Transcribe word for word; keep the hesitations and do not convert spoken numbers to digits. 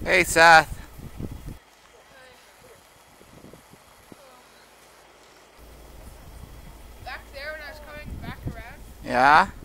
Hey, Seth. Back there when I was coming back around. Yeah?